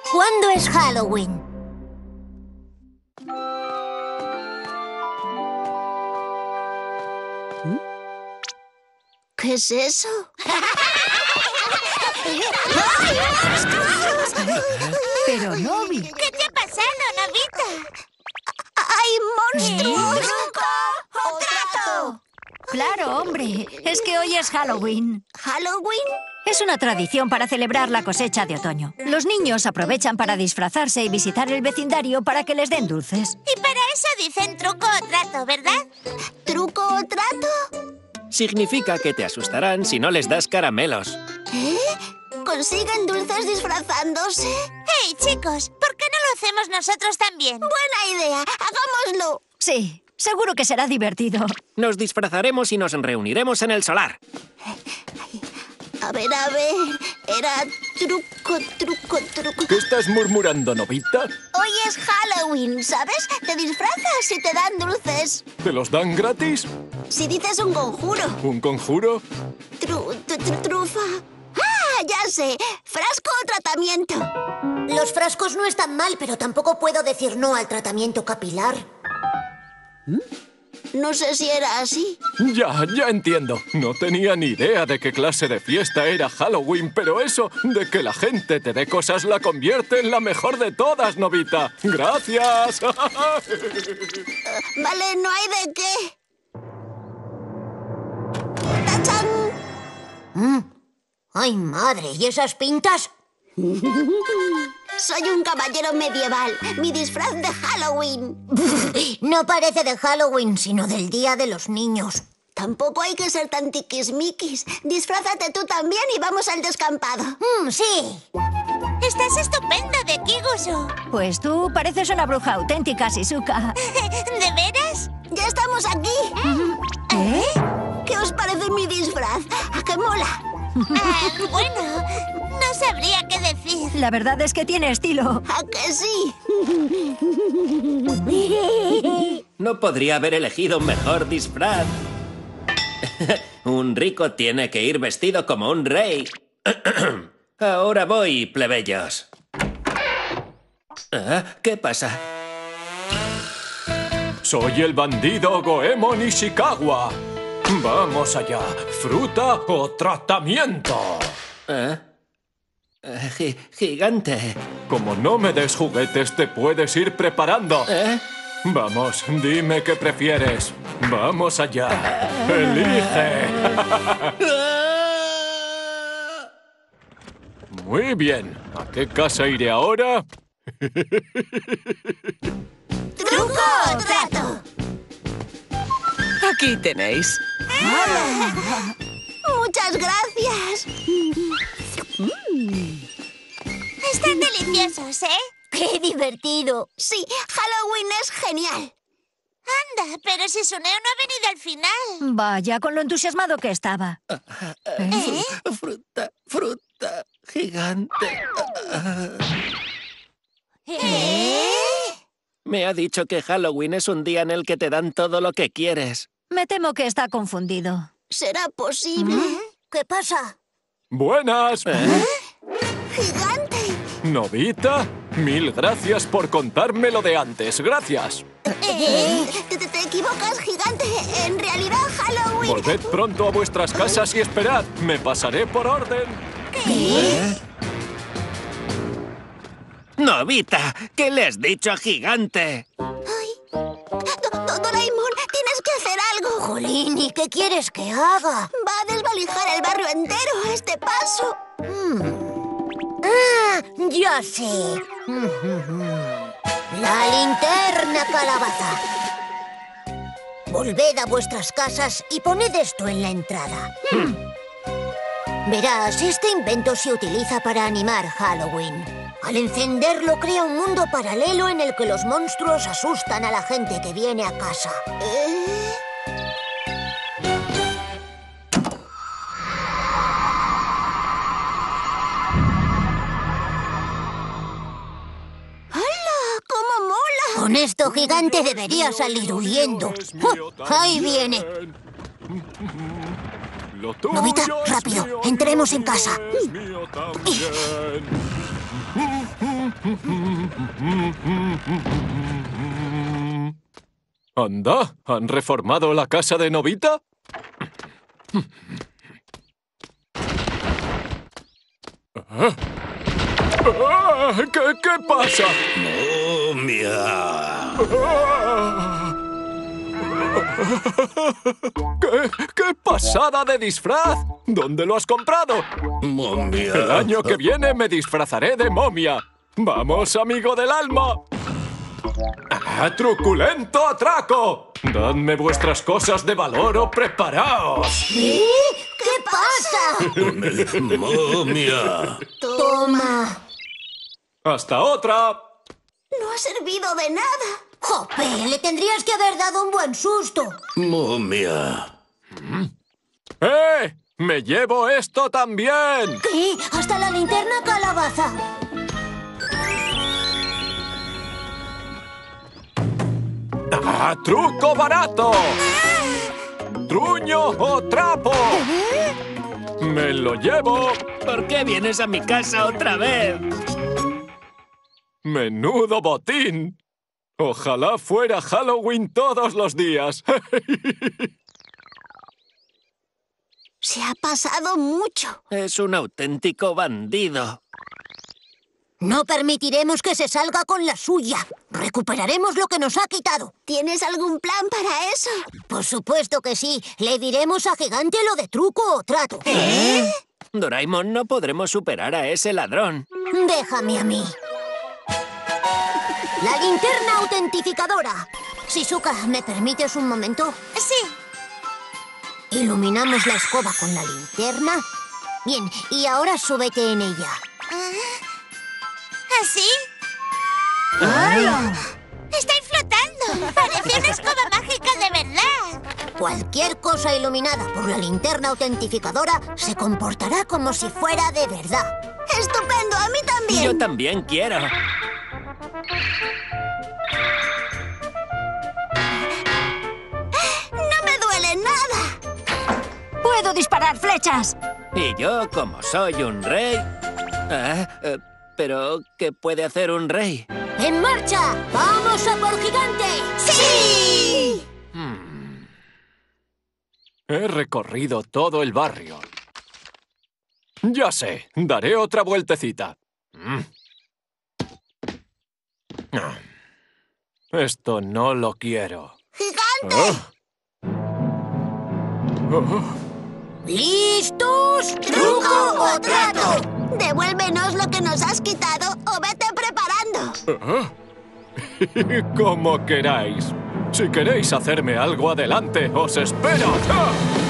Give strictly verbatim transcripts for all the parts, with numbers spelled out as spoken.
¿Cuándo es Halloween? ¿Qué es eso? Pero, Nobi... ¿Qué te ha pasado, Nobita? ¡Hay monstruos! ¡Truco o trato! Claro, hombre. Es que hoy es Halloween. ¿Halloween? Es una tradición para celebrar la cosecha de otoño. Los niños aprovechan para disfrazarse y visitar el vecindario para que les den dulces. Y para eso dicen truco o trato, ¿verdad? ¿Truco o trato? Significa que te asustarán si no les das caramelos. ¿Eh? ¿Consiguen dulces disfrazándose? ¡Hey, chicos! ¿Por qué no lo hacemos nosotros también? Buena idea, hagámoslo. Sí, seguro que será divertido. Nos disfrazaremos y nos reuniremos en el solar. A ver, a ver... Era truco, truco, truco... ¿Qué estás murmurando, Nobita? Hoy es Halloween, ¿sabes? Te disfrazas y te dan dulces. ¿Te los dan gratis? Si dices un conjuro. ¿Un conjuro? Tru, tru, tru- trufa... ¡Ah, ya sé! Frasco o tratamiento. Los frascos no están mal, pero tampoco puedo decir no al tratamiento capilar. No sé si era así. Ya, ya entiendo. No tenía ni idea de qué clase de fiesta era Halloween, pero eso de que la gente te dé cosas la convierte en la mejor de todas, Nobita. ¡Gracias! Vale, no hay de qué. ¡Tachán! ¡Ay, madre! ¿Y esas pintas? Soy un caballero medieval. Mi disfraz de Halloween. No parece de Halloween, sino del Día de los Niños. Tampoco hay que ser tan tiquismiquis. Disfrázate tú también y vamos al descampado. Mm, sí. Estás estupenda de Kigusu. Pues tú pareces una bruja auténtica, Shizuka. ¿De veras? ¡Ya estamos aquí! ¿Eh? ¿Qué os parece mi disfraz? ¿A qué mola? Ah, bueno, no sabría qué decir. La verdad es que tiene estilo. ¿A que sí? No podría haber elegido un mejor disfraz. Un rico tiene que ir vestido como un rey. Ahora voy, plebeyos. ¿Ah? ¿Qué pasa? Soy el bandido Goemon Ishikawa. ¡Vamos allá! ¿Fruta o tratamiento? ¿Ah? Eh, gi- gigante. Como no me des juguetes, te puedes ir preparando. ¿Eh? Vamos, dime qué prefieres. ¡Vamos allá! ¡Elige! Muy bien. ¿A qué casa iré ahora? ¡Truco o trato! Aquí tenéis. ¡Muchas gracias! Están deliciosos, ¿eh? ¡Qué divertido! Sí, Halloween es genial. Anda, pero si Suneo no ha venido al final. Vaya, con lo entusiasmado que estaba. ¿Eh? Fruta, fruta, gigante. ¿Eh? Me ha dicho que Halloween es un día en el que te dan todo lo que quieres. Me temo que está confundido. ¿Será posible? ¿Qué pasa? ¡Buenas! ¡Gigante! Novita, mil gracias por contármelo de antes. Gracias. ¿Eh? Te, te- te equivocas, gigante. En realidad, Halloween... Volved pronto a vuestras casas y esperad. Me pasaré por orden. Novita, ¿qué le has dicho a Gigante? Do- Do- Doraemon, tienes que hacer algo. Jolín, ¿y qué quieres que haga? Va a desvalijar el barrio entero a este paso. ¡Ah! ¡Ya sé! La linterna calabaza. Volved a vuestras casas y poned esto en la entrada. Verás, este invento se utiliza para animar Halloween. Al encenderlo crea un mundo paralelo en el que los monstruos asustan a la gente que viene a casa. ¿Eh? ¡Hala! ¡Cómo mola! Con esto, Gigante debería salir huyendo. ¡Ah! ¡Ahí viene! Lo tuyo Novita, es rápido, mío, entremos mío en casa. es mío también. Anda, ¿han reformado la casa de Nobita? ¿Ah? ¿Qué, qué pasa? ¡Momia! ¿Qué, ¡Qué pasada de disfraz! ¿Dónde lo has comprado? ¡Momia! El año que viene me disfrazaré de momia. ¡Vamos, amigo del alma! ¡Ah, truculento atraco! ¡Dadme vuestras cosas de valor o preparaos! ¿Eh? ¿Qué pasa? ¡Momia! Toma. ¡Hasta otra! No ha servido de nada. ¡Jope! Le tendrías que haber dado un buen susto. ¡Momia! ¡Eh! ¡Me llevo esto también! ¿Qué? ¡Hasta la linterna calabaza! ¡Ah, truco barato! ¡Truño o trapo! ¡Me lo llevo! ¿Por qué vienes a mi casa otra vez? ¡Menudo botín! Ojalá fuera Halloween todos los días. Se ha pasado mucho. Es un auténtico bandido. No permitiremos que se salga con la suya. Recuperaremos lo que nos ha quitado. ¿Tienes algún plan para eso? Por supuesto que sí. Le diremos a Gigante lo de truco o trato. ¿Eh? Doraemon, no podremos superar a ese ladrón. Déjame a mí. La linterna autentificadora. Shizuka, ¿me permites un momento? Sí. Iluminamos la escoba con la linterna. Bien, y ahora súbete en ella. ¿Así? ¡Ay! ¡Estoy flotando! ¡Parece una escoba mágica de verdad! Cualquier cosa iluminada por la linterna autentificadora se comportará como si fuera de verdad. ¡Estupendo! ¡A mí también! Yo también quiero. ¡No me duele nada! ¡Puedo disparar flechas! Y yo, como soy un rey... Ah, eh, ¿pero qué puede hacer un rey? ¡En marcha! ¡Vamos a por Gigante! ¡Sí! Hmm. He recorrido todo el barrio. Ya sé, daré otra vueltecita. Mm. Ah. Esto no lo quiero. ¡Gigante! Ah. Oh. ¿Listos? ¿Truco o trato? Devuélvenos lo que nos has quitado o vete preparando. Ah. Como queráis. Si queréis hacerme algo, adelante. ¡Os espero! ¡Ah!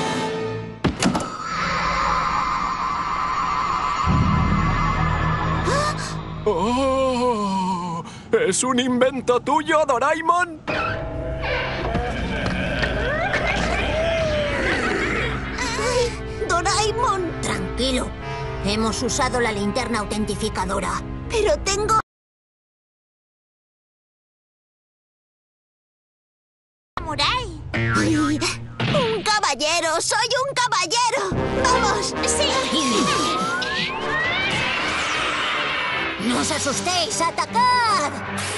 ¡Oh! ¿Es un invento tuyo, Doraemon? ¡Ay! ¡Doraemon! Tranquilo. Hemos usado la linterna autentificadora. Pero tengo... ¡Samurai! ¡Ay! ¡Un caballero! ¡Soy un caballero! ¡Vamos! ¡Sí! ¡No os asustéis! ¡Atacad!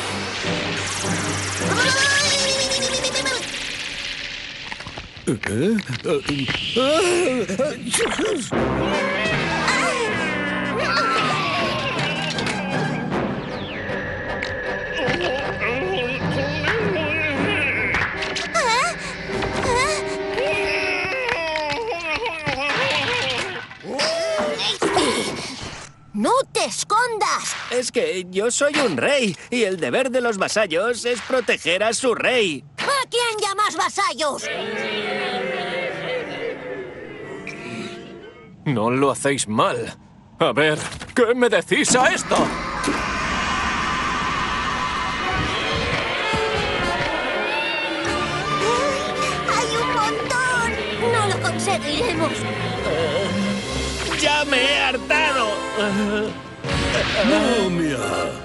¡No te escondas! Es que yo soy un rey y el deber de los vasallos es proteger a su rey. ¿A quién llamas vasallos? No lo hacéis mal. A ver, ¿qué me decís a esto? ¡Hay un montón! ¡No lo conseguiremos! ¡Ya me he hartado! ¡Momia!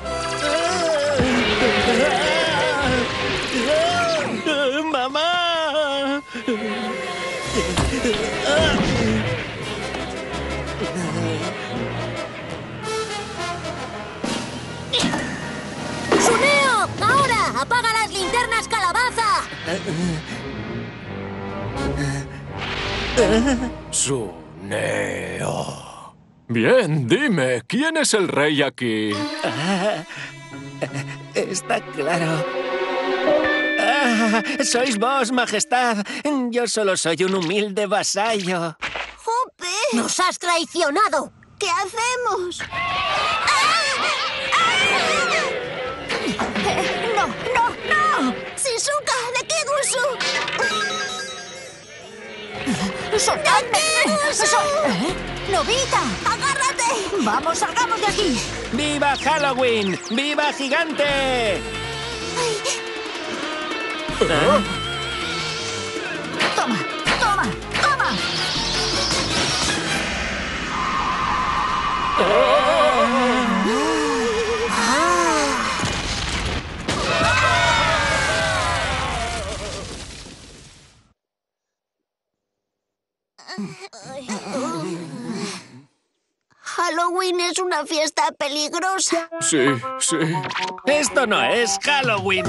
¡Mamá! Suneo. Bien, dime, ¿quién es el rey aquí? Ah, está claro. Ah, sois vos, majestad. Yo solo soy un humilde vasallo. ¡Jope! ¡Nos has traicionado! ¿Qué hacemos? ¡No, no, no! ¡Shizuka, de Kigusu! ¡Soltadme! Sol- ¿Eh? ¡Nobita! ¡Agárrate! ¡Vamos, salgamos de aquí! ¡Viva Halloween! ¡Viva Gigante! ¡Toma, toma, toma! Halloween es una fiesta peligrosa. Sí, sí. Esto no es Halloween.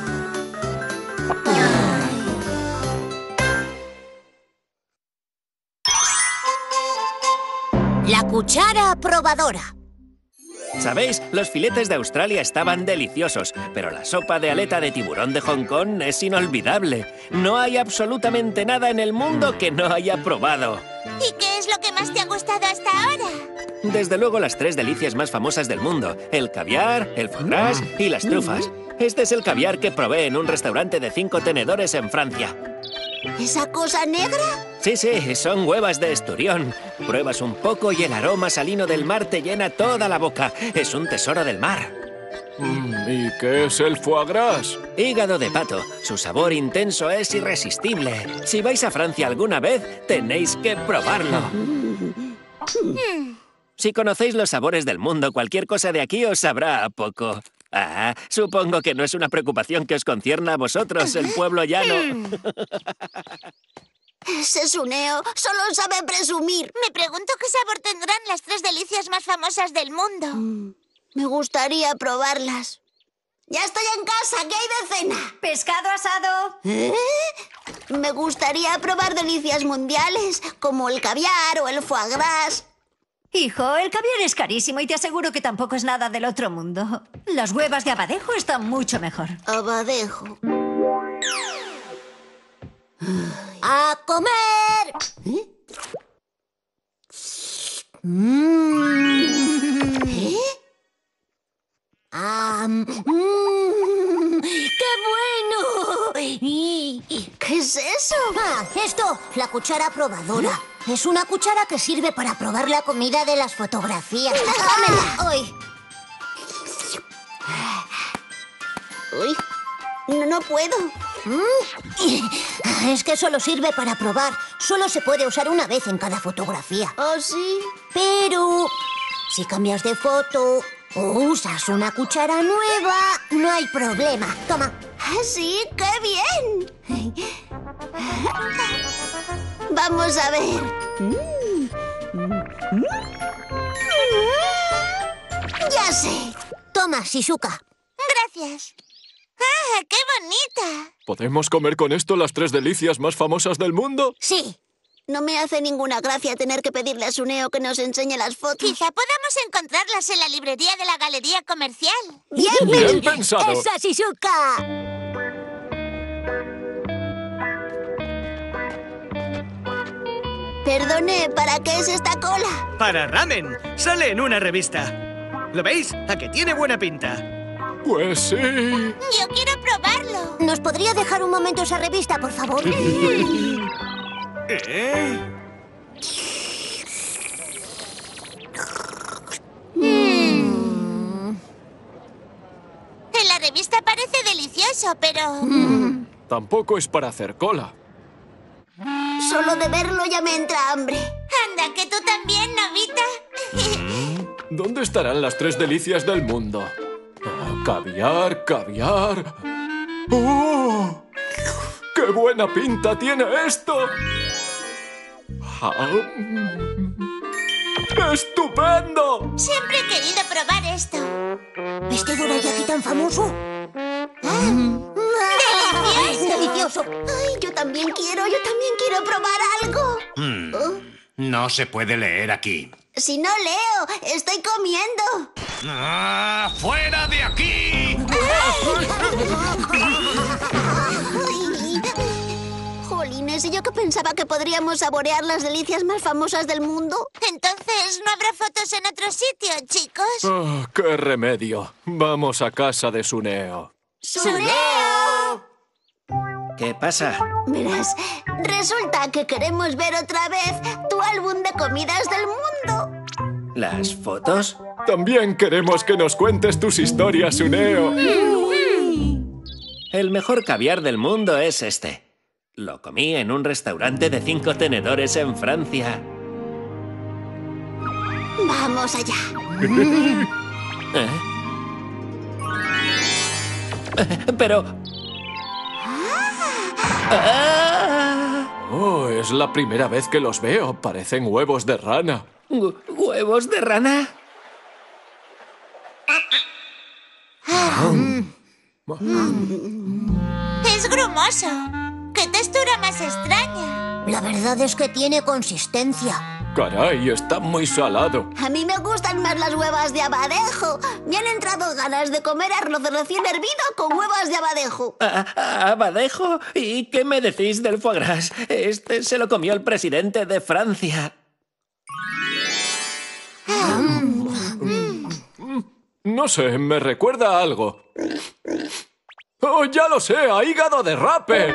La cuchara probadora. ¿Sabéis? Los filetes de Australia estaban deliciosos, pero la sopa de aleta de tiburón de Hong Kong es inolvidable. No hay absolutamente nada en el mundo que no haya probado. ¿Y qué es lo que más te ha gustado hasta ahora? Desde luego las tres delicias más famosas del mundo. El caviar, el foie gras y las trufas. Este es el caviar que probé en un restaurante de cinco tenedores en Francia. ¿Esa cosa negra? Sí, sí, son huevas de esturión. Pruebas un poco y el aroma salino del mar te llena toda la boca. Es un tesoro del mar. Mm, ¿Y qué es el foie gras? Hígado de pato. Su sabor intenso es irresistible. Si vais a Francia alguna vez, tenéis que probarlo. Si conocéis los sabores del mundo, cualquier cosa de aquí os sabrá a poco. Ah, supongo que no es una preocupación que os concierna a vosotros, el pueblo llano. Ese Suneo solo sabe presumir. Me pregunto qué sabor tendrán las tres delicias más famosas del mundo. Me gustaría probarlas. ¡Ya estoy en casa! ¿Qué hay de cena? ¡Pescado asado! ¿Eh? Me gustaría probar delicias mundiales, como el caviar o el foie gras. Hijo, el caviar es carísimo y te aseguro que tampoco es nada del otro mundo. Las huevas de abadejo están mucho mejor. Abadejo. ¡A comer! ¿Eh? Mm. ¿Eh? Ah, mm. ¡Qué bueno! Y- ¿Qué es eso? Ah, esto, la cuchara probadora. Es una cuchara que sirve para probar la comida de las fotografías. ¡Dámela! ¡Hoy! Uy, no, no puedo. Mm. Es que solo sirve para probar. Solo se puede usar una vez en cada fotografía. ¿Oh, sí? Pero si cambias de foto o usas una cuchara nueva, no hay problema. Toma. ¿Ah, sí? ¡Qué bien! Vamos a ver. Ya sé. Toma, Shizuka. Gracias. ¡Ah, qué bonita! ¿Podemos comer con esto las tres delicias más famosas del mundo? Sí. No me hace ninguna gracia tener que pedirle a Suneo que nos enseñe las fotos. Quizá podamos encontrarlas en la librería de la galería comercial. ¡Bien, Bien pensado. ¡Esa, Shizuka! Perdone, ¿para qué es esta cola? Para ramen. Sale en una revista. ¿Lo veis? ¿A que tiene buena pinta? Pues sí. Yo quiero probarlo. ¿Nos podría dejar un momento esa revista, por favor? ¿Eh? En la revista parece delicioso, pero... Tampoco es para hacer cola. Solo de verlo ya me entra hambre. Anda, que tú también, Nobita. ¿Dónde estarán las tres delicias del mundo? Ah, caviar, caviar. ¡Oh! ¡Qué buena pinta tiene esto! Ah, ¡estupendo! Siempre he querido probar esto. ¿Este dorayaki tan famoso? ¡Delicioso! ¡Delicioso! delicioso. Ay, yo también quiero, yo también quiero probar algo. Mm, Oh, no se puede leer aquí. si no leo, estoy comiendo. ¡Ah, ¡fuera de aquí! Ay. Jolines, ¿y yo que pensaba que podríamos saborear las delicias más famosas del mundo? Entonces, ¿no habrá fotos en otro sitio, chicos? Ah, ¡qué remedio! Vamos a casa de Suneo. ¡Suneo! ¿Qué pasa? Verás, resulta que queremos ver otra vez tu álbum de comidas del mundo. ¿Las fotos? También queremos que nos cuentes tus historias, Suneo. El mejor caviar del mundo es este. Lo comí en un restaurante de cinco tenedores en Francia. Vamos allá. ¿Eh? Pero... ¡Ah! Oh, es la primera vez que los veo. Parecen huevos de rana. ¿Hu- ¿Huevos de rana? Es grumoso. ¡Qué textura más extraña! La verdad es que tiene consistencia. Caray, está muy salado. A mí me gustan más las huevas de abadejo. Me han entrado ganas de comer arroz recién hervido con huevas de abadejo. ¿A- a- ¿Abadejo? ¿Y qué me decís del foie gras? Este se lo comió el presidente de Francia. No sé, me recuerda a algo. ¡Oh, ya lo sé! ¡A hígado de rape!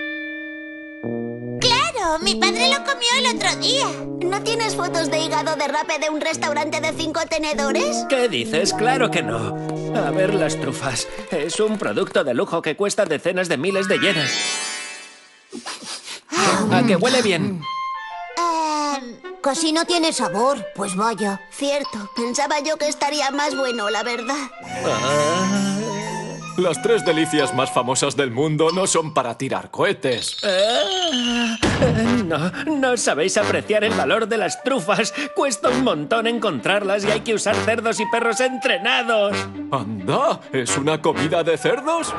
¡Claro! Mi padre lo comió el otro día. ¿No tienes fotos de hígado de rape de un restaurante de cinco tenedores? ¿Qué dices? Claro que no. A ver las trufas. Es un producto de lujo que cuesta decenas de miles de yenes. ¿A que huele bien? Eh, Casi no tiene sabor. Pues vaya. Cierto, pensaba yo que estaría más bueno, la verdad. Las tres delicias más famosas del mundo no son para tirar cohetes. Ah, no, no sabéis apreciar el valor de las trufas. Cuesta un montón encontrarlas y hay que usar cerdos y perros entrenados. ¡Anda! ¿Es una comida de cerdos?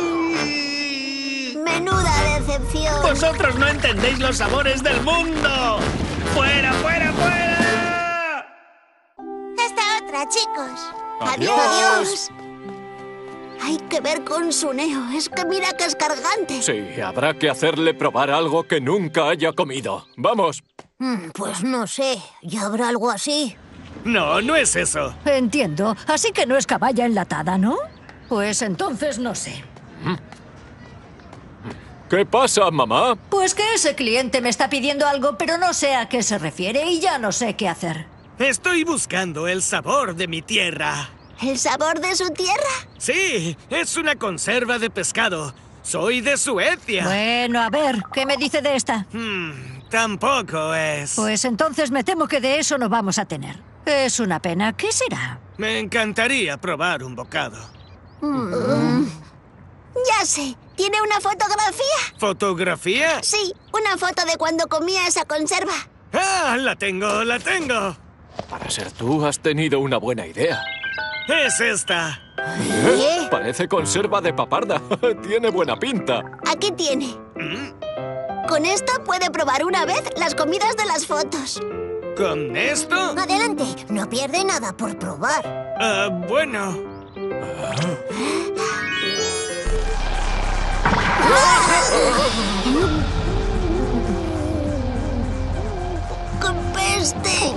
Menuda decepción. ¡Vosotros no entendéis los sabores del mundo! ¡Fuera, fuera, fuera! hasta otra, chicos. Adiós. Adiós. Hay que ver con Suneo. Es que mira que es cargante. Sí, habrá que hacerle probar algo que nunca haya comido. ¡Vamos! Mm, Pues no sé. ¿Ya habrá algo así? No, no es eso. Entiendo. Así que no es caballa enlatada, ¿no? Pues entonces no sé. ¿Qué pasa, mamá? Pues que ese cliente me está pidiendo algo, pero no sé a qué se refiere y ya no sé qué hacer. Estoy buscando el sabor de mi tierra. ¿El sabor de su tierra? Sí, es una conserva de pescado. Soy de Suecia. Bueno, a ver, ¿qué me dice de esta? Hmm, tampoco es. Pues entonces me temo que de eso no vamos a tener. Es una pena. ¿Qué será? Me encantaría probar un bocado. Ya sé. ¿Tiene una fotografía? ¿Fotografía? Sí, una foto de cuando comía esa conserva. ¡Ah, la tengo, la tengo! Para ser tú, has tenido una buena idea. Es esta. ¿Eh? Parece conserva de paparda. Tiene buena pinta. Aquí tiene. Con esto puede probar una vez las comidas de las fotos. ¿Con esto? Adelante. No pierde nada por probar. Ah, bueno. ¡Qué peste!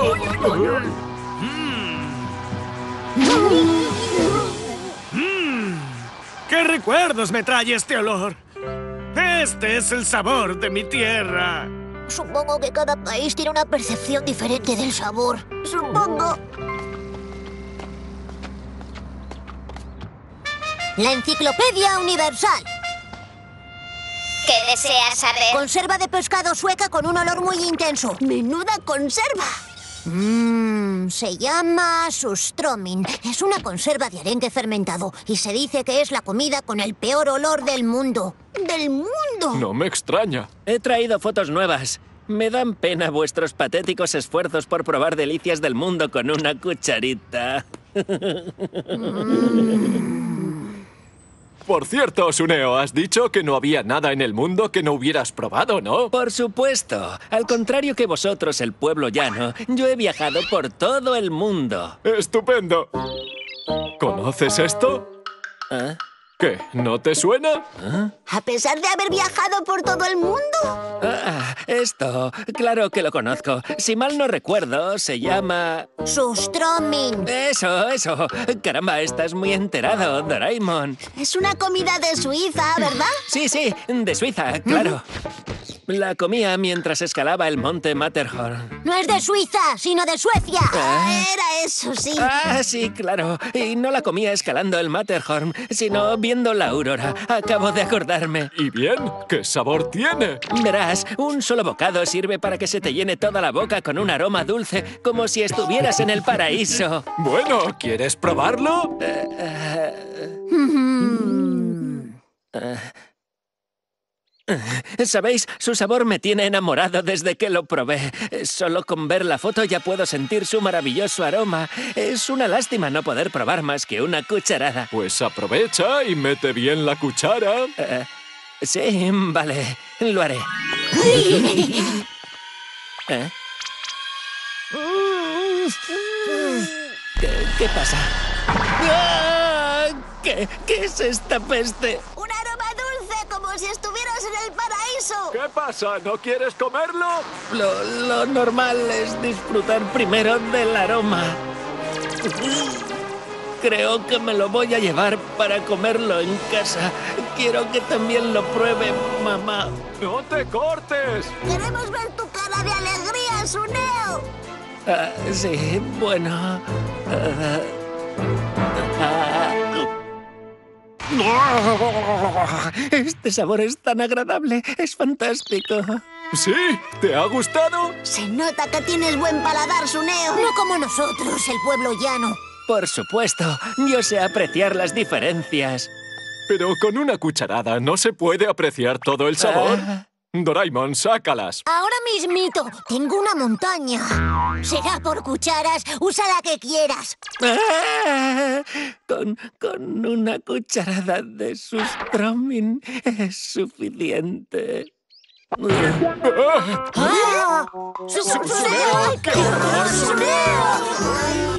¿Qué recuerdos me trae este olor? Este es el sabor de mi tierra. Supongo que cada país tiene una percepción diferente del sabor. Supongo. La Enciclopedia Universal. ¿Qué deseas saber? Conserva de pescado sueca con un olor muy intenso. ¡Menuda conserva! Mmm, se llama sustromin. Es una conserva de arenque fermentado y se dice que es la comida con el peor olor del mundo. ¡Del mundo! No me extraña. He traído fotos nuevas. Me dan pena vuestros patéticos esfuerzos por probar delicias del mundo con una cucharita. Por cierto, Suneo, has dicho que no había nada en el mundo que no hubieras probado, ¿no? Por supuesto. Al contrario que vosotros, el pueblo llano, yo he viajado por todo el mundo. ¡Estupendo! ¿Conoces esto? ¿Ah? ¿Qué? ¿No te suena? A pesar de haber viajado por todo el mundo. Ah, esto, claro que lo conozco. Si mal no recuerdo, se llama... Surströmming. Eso, eso. Caramba, estás muy enterado, Doraemon. Es una comida de Suiza, ¿verdad? Sí, sí, de Suiza, claro. La comía mientras escalaba el monte Matterhorn. No es de Suiza, sino de Suecia. Ah, era eso, sí. Ah, sí, claro. Y no la comía escalando el Matterhorn, sino viendo la aurora. Acabo de acordarme. ¿Y bien? ¿Qué sabor tiene? Verás, un solo bocado sirve para que se te llene toda la boca con un aroma dulce, como si estuvieras en el paraíso. Bueno, ¿quieres probarlo? ¿Sabéis? Su sabor me tiene enamorado desde que lo probé. Solo con ver la foto ya puedo sentir su maravilloso aroma. Es una lástima no poder probar más que una cucharada. Pues aprovecha y mete bien la cuchara. Eh, sí, vale, lo haré. ¿Eh? ¿Qué, qué pasa? ¡Ah! ¿Qué, ¿Qué es esta peste? Un aroma dulce, como si estuvieras en el paraíso. ¿Qué pasa? ¿No quieres comerlo? Lo, lo normal es disfrutar primero del aroma. Creo que me lo voy a llevar para comerlo en casa. Quiero que también lo pruebe, mamá. ¡No te cortes! Queremos ver tu cara de alegría, Suneo. Ah, sí, bueno. Ah, ah. Este sabor es tan agradable. Es fantástico. ¿Sí? ¿Te ha gustado? Se nota que tienes buen paladar, Suneo. No como nosotros, el pueblo llano. Por supuesto, yo sé apreciar las diferencias. Pero con una cucharada no se puede apreciar todo el sabor. Ah. Doraemon, sácalas. Ahora mismito, tengo una montaña. Será por cucharas, usa la que quieras. Ah, con, con una cucharada de Surströmming es suficiente. ¡Ah! ¡Suneo! ¡Qué horror, Suneo!